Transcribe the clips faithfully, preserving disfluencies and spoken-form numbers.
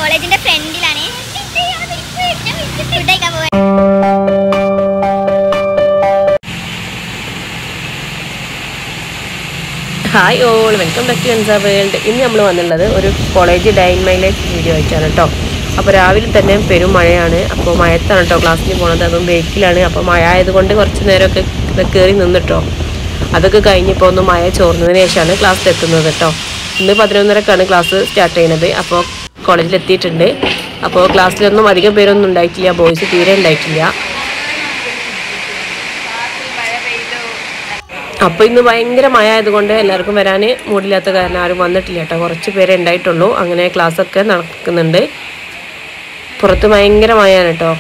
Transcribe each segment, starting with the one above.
കോളേജിന്റെ ഫ്രണ്ടിലാണ്. Hi all, welcome back to Ensa world. ഇന്ന് നമ്മൾ വന്നുള്ളത് ഒരു college day in my life video ആയിട്ടാണ് കേട്ടോ. അപ്പോൾ രാവിലെ തന്നെ പെരും മഴയാണ്. അപ്പോൾ മഴത്താണ് കേട്ടോ ക്ലാസ്സിന് പോകുന്നത്, അതും ബേക്കിലാണ്. അപ്പോൾ മഴ ആയതുകൊണ്ട് കുറച്ച് നേരമൊക്കെ കയറി നിന്നിട്ടോ. അതൊക്കെ കഴിഞ്ഞിപ്പോൾ ഒന്ന് മഴ ചോർന്നതിന് ശേഷമാണ് ക്ലാസ്സിൽ എത്തുന്നത് കേട്ടോ. ഇന്ന് പതിനൊന്നരക്കാണ് ക്ലാസ് സ്റ്റാർട്ട് ചെയ്യുന്നത്. അപ്പോൾ കോളേജിലെത്തിയിട്ടുണ്ട്. അപ്പോൾ ക്ലാസ്സിലൊന്നും അധികം പേരൊന്നും ഉണ്ടായിട്ടില്ല, ബോയ്സ് തീരെ ഉണ്ടായിട്ടില്ല. അപ്പോൾ ഇന്ന് ഭയങ്കര മഴ ആയതുകൊണ്ട് എല്ലാവർക്കും വരാൻ മൂടില്ലാത്ത കാരണം ആരും വന്നിട്ടില്ല കേട്ടോ. കുറച്ച് പേരെ ഉണ്ടായിട്ടുള്ളൂ. അങ്ങനെ ക്ലാസ്സൊക്കെ നടക്കുന്നുണ്ട്. പുറത്ത് ഭയങ്കര മഴയാണ് കേട്ടോ.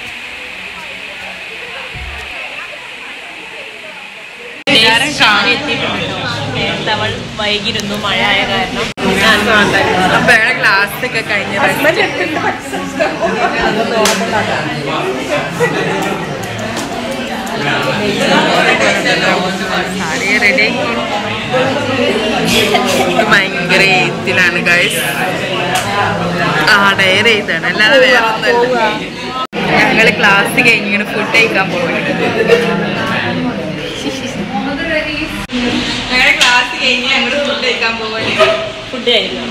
വൈകിരുന്നു മഴ ആയ കാരണം. അപ്പോഴാണ് ക്ലാസ് ഒക്കെ കഴിഞ്ഞത്. ഭയങ്കര എഴുത്തിലാണ് ഗൈസ്. ആ ഡയറി എഴുത്താണ്, അല്ലാതെ വേറെ ഒന്നല്ല. ഞങ്ങള് ക്ലാസ് കഴിഞ്ഞ് ഇങ്ങനെ ഫുഡ് കഴിക്കാൻ പോകുന്നുണ്ട്. ഞങ്ങളുടെ ക്ലാസ് കഴിഞ്ഞ് ഞങ്ങള് ഫുഡ് കഴിക്കാൻ പോകുന്നുണ്ട്. ഫുഡ് കഴിക്കണം.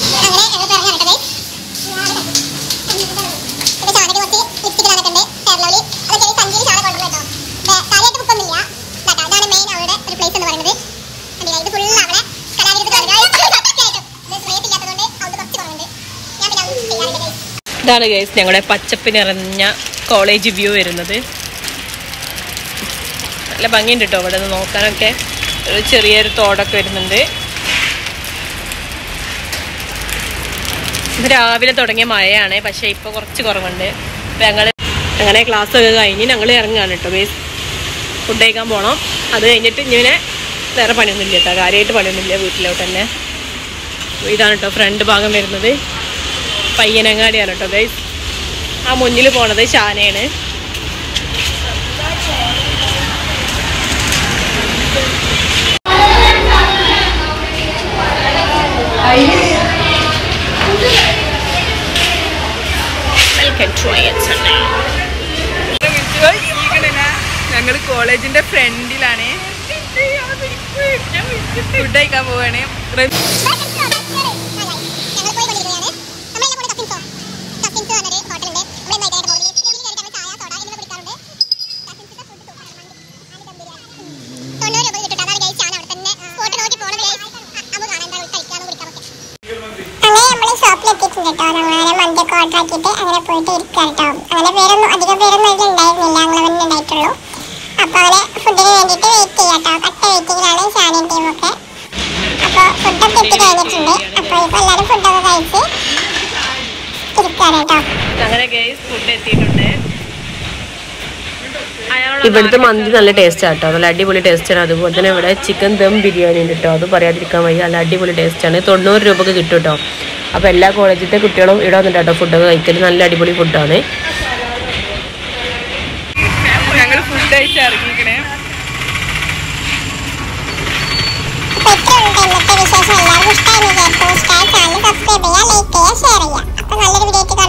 ഇതാണ് ഗൈസ് ഞങ്ങളുടെ പച്ചപ്പ് നിറഞ്ഞ കോളേജ് വ്യൂ വരുന്നത്. നല്ല ഭംഗിയുണ്ട് കേട്ടോ ഇവിടെ നിന്ന് നോക്കാനൊക്കെ. ഒരു ചെറിയൊരു തോടൊക്കെ വരുന്നുണ്ട്. ഇത് രാവിലെ തുടങ്ങിയ മഴയാണ്, പക്ഷേ ഇപ്പോൾ കുറച്ച് കുറവുണ്ട്. അപ്പം ഞങ്ങൾ അങ്ങനെ ക്ലാസ്സൊക്കെ കഴിഞ്ഞ് ഞങ്ങൾ ഇറങ്ങുകയാണ് കേട്ടോ ഗൈസ്. ഫുഡ് കഴിക്കാൻ പോകണം. അത് കഴിഞ്ഞിട്ട് ഇങ്ങനെ വേറെ പണിയൊന്നുമില്ല കേട്ടോ, കാര്യമായിട്ട് പണിയൊന്നുമില്ല വീട്ടിലോട്ട് തന്നെ. ഇതാണ് കേട്ടോ ഫ്രണ്ട് ഭാഗം വരുന്നത്. പയ്യനങ്ങാടിയാണ് കേട്ടോ ഗൈസ്. ആ മുന്നിൽ പോണത് ഷാനയാണ്. ഞങ്ങള് കോളേജിന്റെ ഫ്രണ്ടിലാണ്. ഫുഡ് കഴിക്കാൻ പോവാണ്. മന്തിയൊക്കെ ഓർഡർ ആക്കിയിട്ട് അങ്ങനെ പോയിട്ട് ഇരിക്കാം കേട്ടോ. അങ്ങനെ പേരൊന്നും അധികം പേരൊന്നും അതിൽ ഉണ്ടായിരുന്നില്ല, ഞങ്ങൾ തന്നെ ഉണ്ടായിട്ടുള്ളൂ. അപ്പോൾ അങ്ങനെ ഫുഡിന് വേണ്ടിയിട്ട് വെയിറ്റ് ചെയ്യാം കേട്ടോ. കട്ട വെയിറ്റിങ്ങിലാണ് ഷാനിയും ടീമൊക്കെ. അപ്പോൾ ഫുഡൊക്കെ എത്തി കഴിഞ്ഞിട്ടുണ്ട്. അപ്പോൾ ഇപ്പോൾ എല്ലാവരും ഫുഡൊക്കെ കഴിച്ച് ഇരിക്കുകയാണ് കേട്ടോ. അങ്ങനെ ഗൈസ് ഫുഡ് എത്തിയിട്ടുണ്ട്. ഇവിടുത്തെ മന്തി നല്ല ടേസ്റ്റാണ് കേട്ടോ, നല്ല അടിപൊളി ടേസ്റ്റാണ്. അതുപോലെ തന്നെ ഇവിടെ ചിക്കൻ ദം ബിരിയാണി ഉണ്ട് കേട്ടോ, അത് പറയാതിരിക്കാൻ വയ്യ. നല്ല അടിപൊളി ടേസ്റ്റാണ്. തൊണ്ണൂറ് രൂപക്ക് കിട്ടും കേട്ടോ. അപ്പോൾ എല്ലാ കോളേജിലത്തെ കുട്ടികളും ഇവിടെ വന്നിട്ട് കേട്ടോ ഫുഡൊക്കെ കഴിക്കൽ. നല്ല അടിപൊളി ഫുഡാണ്. ഞങ്ങൾ ഫുഡ് കഴിച്ച് ഇറങ്ങിക്കണേ. അപ്പോൾ എത്ര ഉണ്ട് ഇന്നത്തെ വിശേഷം? എല്ലാവർക്കും ഇഷ്ടമായി വിചാരിക്കും. ഇഷ്ടമായ ചാനൽ സബ്സ്ക്രൈബ് ചെയ്യുക, ലൈക്ക് ചെയ്യുക, ഷെയർ ചെയ്യുക. അപ്പോൾ നല്ലൊരു വീഡിയോ